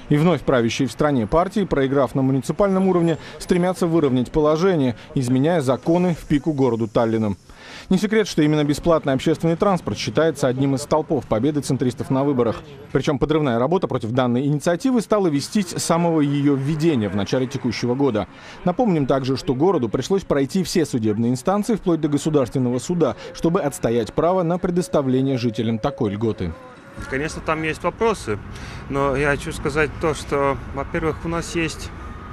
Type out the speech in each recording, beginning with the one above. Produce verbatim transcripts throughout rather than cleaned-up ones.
И вновь правящие в стране партии, проиграв на муниципальном уровне, стремятся выровнять положение, изменяя законы в пику городу Таллину. Не секрет, что именно бесплатный общественный транспорт считается одним из столпов победы центристов на выборах. Причем подрывная работа против данной инициативы стала вестись с самого ее введения в начале текущего года. Напомним также, что городу пришлось пройти все судебные инстанции вплоть до государственного суда, чтобы отстоять право на предоставление жителям такой льготы. Конечно, там есть вопросы, но я хочу сказать то, что, во-первых, у нас есть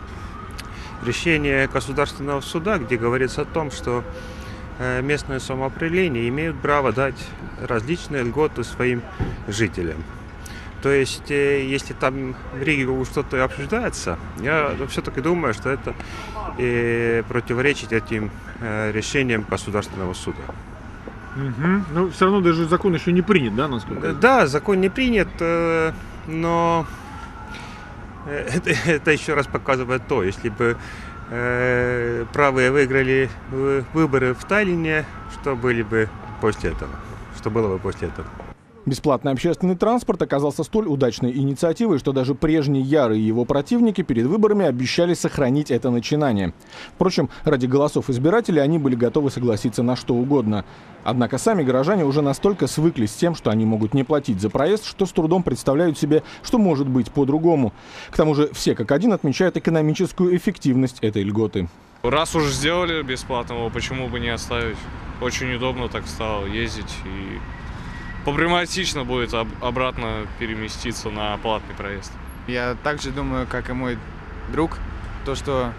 решение Государственного суда, где говорится о том, что местное самоуправление имеют право дать различные льготы своим жителям. То есть, если там в Риге что-то обсуждается, я все-таки думаю, что это противоречит этим решениям Государственного суда. Угу. Но все равно даже закон еще не принят, да, насколько? Да, закон не принят, но это, это еще раз показывает то, если бы э, правые выиграли выборы в Таллине, что были бы после этого, что было бы после этого. Бесплатный общественный транспорт оказался столь удачной инициативой, что даже прежние ярые его противники перед выборами обещали сохранить это начинание. Впрочем, ради голосов избирателей они были готовы согласиться на что угодно. Однако сами горожане уже настолько свыклись с тем, что они могут не платить за проезд, что с трудом представляют себе, что может быть по-другому. К тому же все как один отмечают экономическую эффективность этой льготы. Раз уж сделали бесплатного, почему бы не оставить? Очень удобно так стало ездить, и проблематично будет обратно переместиться на платный проезд. Я также думаю, как и мой друг, то, что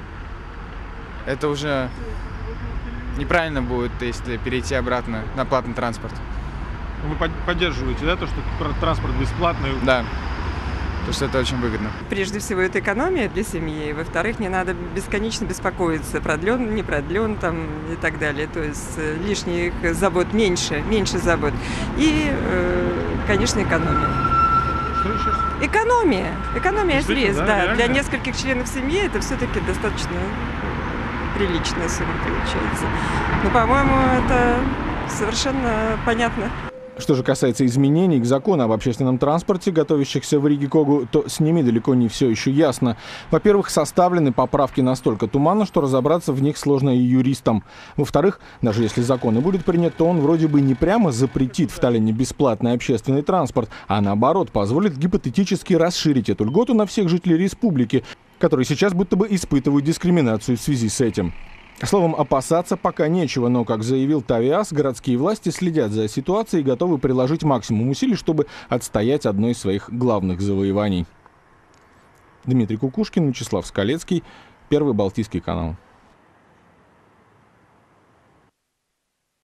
это уже неправильно будет, если перейти обратно на платный транспорт. Вы поддерживаете, да, то, что транспорт бесплатный? Да, то, что это очень выгодно. Прежде всего, это экономия для семьи. Во-вторых, не надо бесконечно беспокоиться, продлен, не продлен там, и так далее. То есть лишних забот меньше, меньше забот. И, э, конечно, экономия. Что еще? Экономия. Экономия средств, да. да Для нескольких членов семьи это все-таки достаточно приличная сумма получается. Но, по-моему, это совершенно понятно. Что же касается изменений к закону об общественном транспорте, готовящихся в Риге Когу, то с ними далеко не все еще ясно. Во-первых, составлены поправки настолько туманно, что разобраться в них сложно и юристам. Во-вторых, даже если закон и будет принят, то он вроде бы не прямо запретит в Таллине бесплатный общественный транспорт, а наоборот позволит гипотетически расширить эту льготу на всех жителей республики, которые сейчас будто бы испытывают дискриминацию в связи с этим. Словом, опасаться пока нечего, но, как заявил Тавиас, городские власти следят за ситуацией и готовы приложить максимум усилий, чтобы отстоять одно из своих главных завоеваний. Дмитрий Кукушкин, Вячеслав Скалецкий, Первый Балтийский канал.